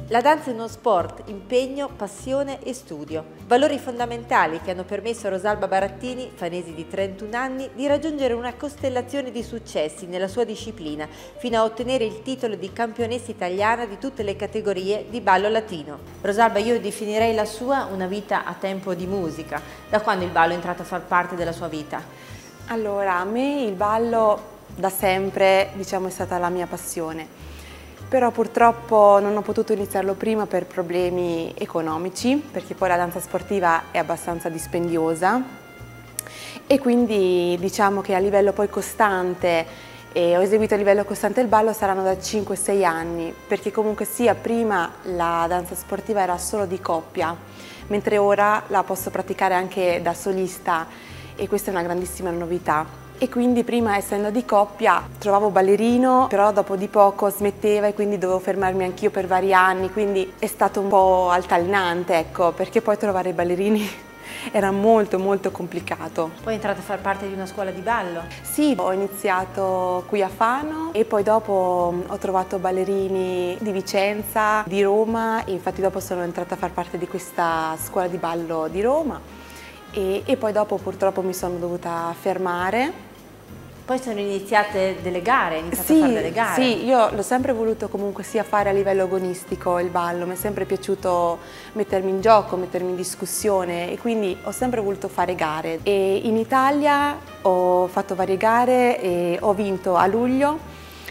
La danza è uno sport, impegno, passione e studio. Valori fondamentali che hanno permesso a Rosalba Barattini, fanesi di 31 anni, di raggiungere una costellazione di successi nella sua disciplina, fino a ottenere il titolo di campionessa italiana di tutte le categorie di ballo latino. Rosalba, io definirei la sua una vita a tempo di musica. Da quando il ballo è entrato a far parte della sua vita? Allora, a me il ballo da sempre, diciamo, è stata la mia passione. Però purtroppo non ho potuto iniziarlo prima per problemi economici, perché poi la danza sportiva è abbastanza dispendiosa e quindi diciamo che a livello poi costante, ho eseguito a livello costante il ballo saranno da 5-6 anni, perché comunque sia prima la danza sportiva era solo di coppia, mentre ora la posso praticare anche da solista e questa è una grandissima novità. E quindi prima, essendo di coppia, trovavo ballerino, però dopo di poco smetteva e quindi dovevo fermarmi anch'io per vari anni, quindi è stato un po' altalenante, ecco, perché poi trovare ballerini era molto complicato. Poi è entrata a far parte di una scuola di ballo? Sì, ho iniziato qui a Fano e poi dopo ho trovato ballerini di Vicenza, di Roma e infatti dopo sono entrata a far parte di questa scuola di ballo di Roma e poi dopo purtroppo mi sono dovuta fermare. Poi sono iniziate delle gare, hai iniziato a fare delle gare? Sì, io l'ho sempre voluto comunque sia fare a livello agonistico il ballo, mi è sempre piaciuto mettermi in gioco, mettermi in discussione e quindi ho sempre voluto fare gare. E in Italia ho fatto varie gare e ho vinto a luglio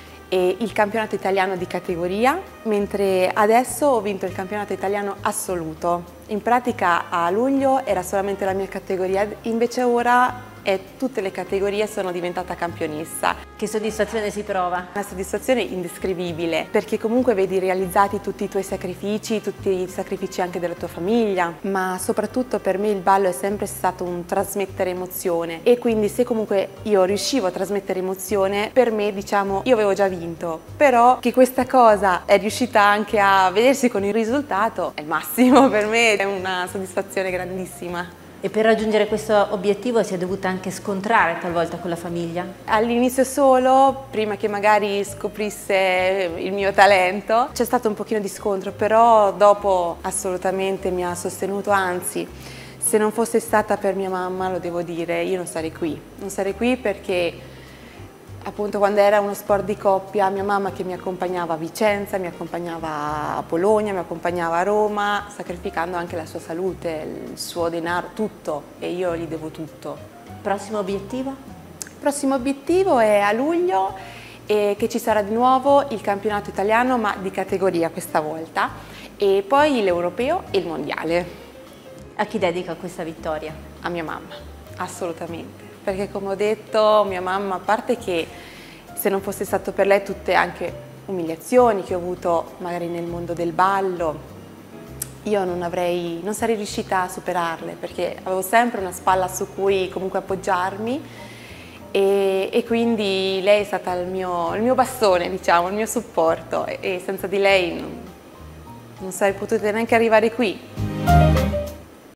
il campionato italiano di categoria, mentre adesso ho vinto il campionato italiano assoluto. In pratica a luglio era solamente la mia categoria, invece ora tutte le categorie sono diventata campionessa. Che soddisfazione si prova? Una soddisfazione indescrivibile, perché comunque vedi realizzati tutti i tuoi sacrifici, tutti i sacrifici anche della tua famiglia, ma soprattutto per me il ballo è sempre stato un trasmettere emozione e quindi se comunque io riuscivo a trasmettere emozione, per me diciamo io avevo già vinto, però che questa cosa è riuscita anche a vedersi con il risultato è il massimo, per me è una soddisfazione grandissima. E per raggiungere questo obiettivo si è dovuta anche scontrare talvolta con la famiglia? All'inizio solo, prima che magari scoprisse il mio talento, c'è stato un pochino di scontro, però dopo assolutamente mi ha sostenuto, anzi, se non fosse stata per mia mamma, lo devo dire, io non sarei qui. Non sarei qui perché appunto quando era uno sport di coppia, mia mamma che mi accompagnava a Vicenza, mi accompagnava a Bologna, mi accompagnava a Roma, sacrificando anche la sua salute, il suo denaro, tutto, e io gli devo tutto. Prossimo obiettivo? Il prossimo obiettivo è a luglio e che ci sarà di nuovo il campionato italiano, ma di categoria questa volta, e poi l'europeo e il mondiale. A chi dedica questa vittoria? A mia mamma, assolutamente. Perché come ho detto, mia mamma, a parte che se non fosse stato per lei tutte anche umiliazioni che ho avuto magari nel mondo del ballo, io non sarei riuscita a superarle perché avevo sempre una spalla su cui comunque appoggiarmi e quindi lei è stata il mio bastone, diciamo, il mio supporto e senza di lei non sarei potuta neanche arrivare qui.